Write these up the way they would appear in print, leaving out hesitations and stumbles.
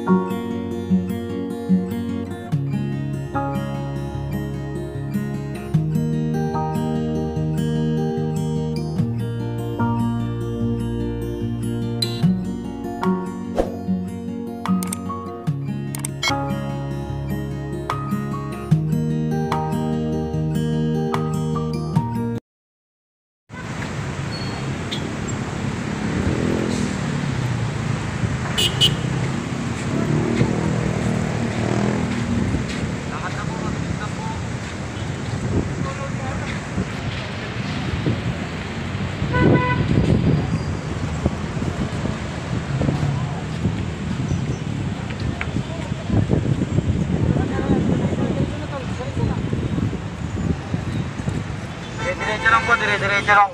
Diretso lang po, diretso lang.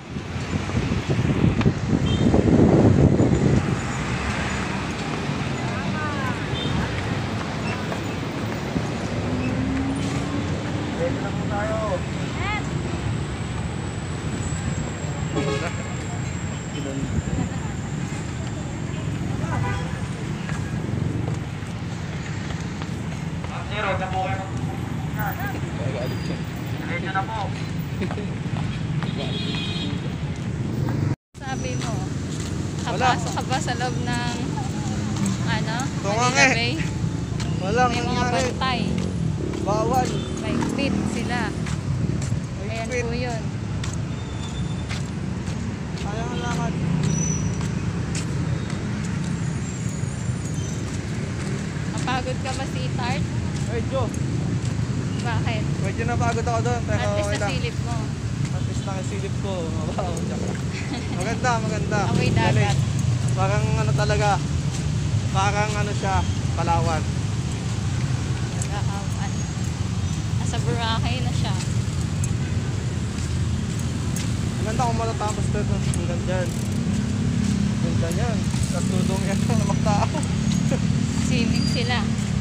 Diretso lang po tayo. Zero, na po kayo. Diretso na po. Sabi mo, kapasok ka ba sa loob ng Manila Bay? Walang may mga bantay. Bawal. May pit sila. Ayan po yun. Ayaw ang lakad. Napagod ka ba, sweetheart? Medyo. Bakit? Medyo napagod ako doon. Pero at least okay lang. nasilip mo. At least nakasilip ko. Wow, maganda, maganda. Amoy dagat. Parang ano talaga. Parang ano siya, Palawan. Nasa Boracay na siya. Maganda kung matatapos doon. Hanggang dyan. Ganda yan. Katulong yan ng mga tao. Swimming sila.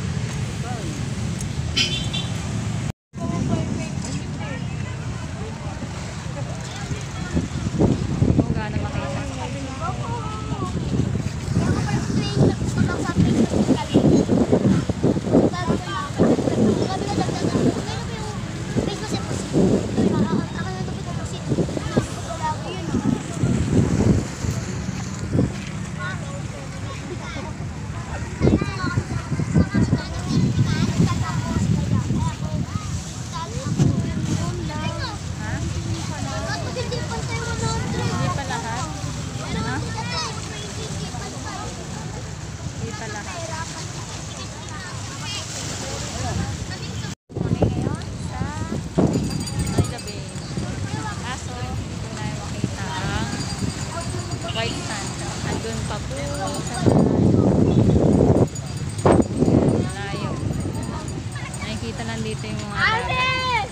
White sand. Andun pa po sa malayo. Nakikita lang dito yung mga dagat.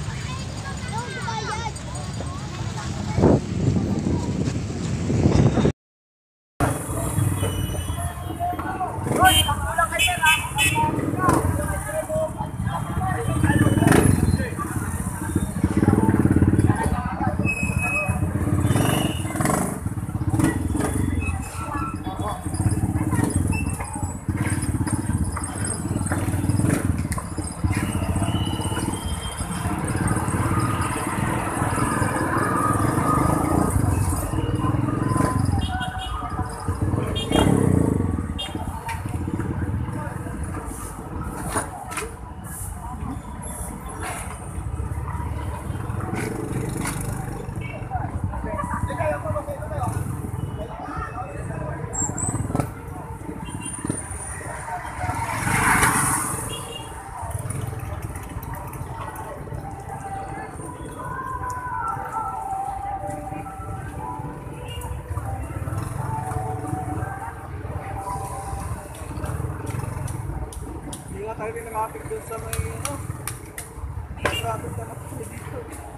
Tayo rin nakapit doon sa may traffic na nakapit dito.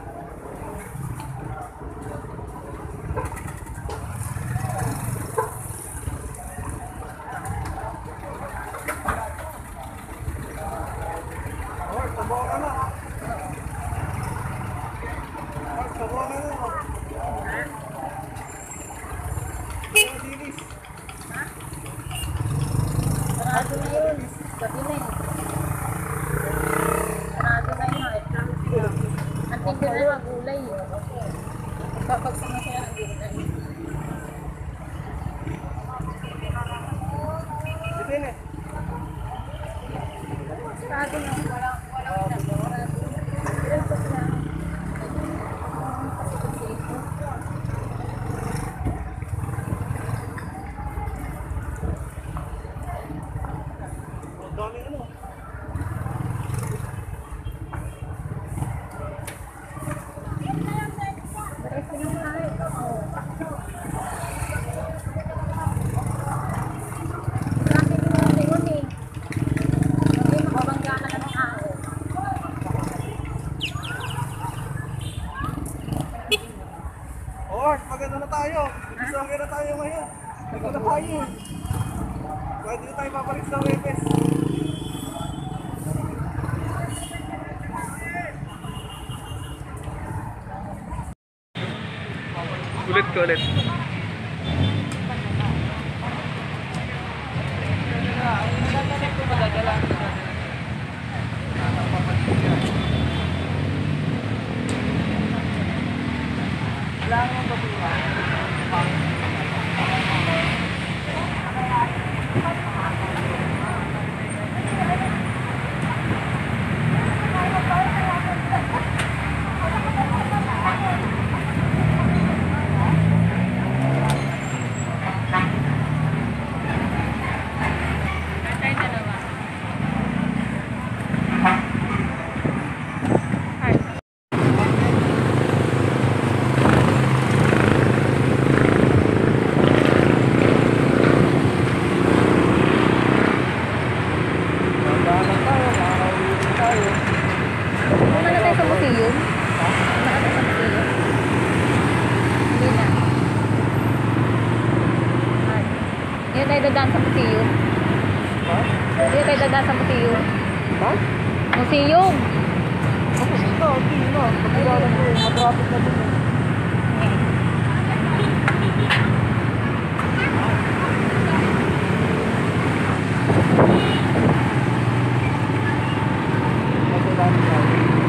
Oh, tabaw ka na. Tabaw ka na. Dilis. Sarado na yun. Gabi na yun. Sarado na yun. Ang tingin na lang gulay. Babagsak na siya ang gulay. Dito na. Sarado na. Walang sarado. Sarado na. Dami ano. Oh, maganda na tayo. Maganda na tayo ngayon. Maganda na tayo. Pwede na tayo papalik sa Webes. Ulit ko ulit. Hindi tayo dadaan sa museum. Ha? Hindi tayo dadaan sa museum. Ha? Museum! Kasi dito, hindi na. Pagkakalan ko, matrapit na din. Kasi dami tayo.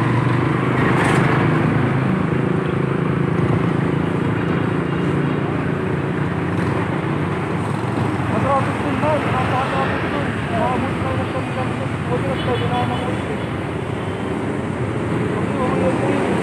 Matrapit din ba? Nakaka-trapit din. Nakabot na ng pagkakas. Huwag na tayo na naman. Huwag na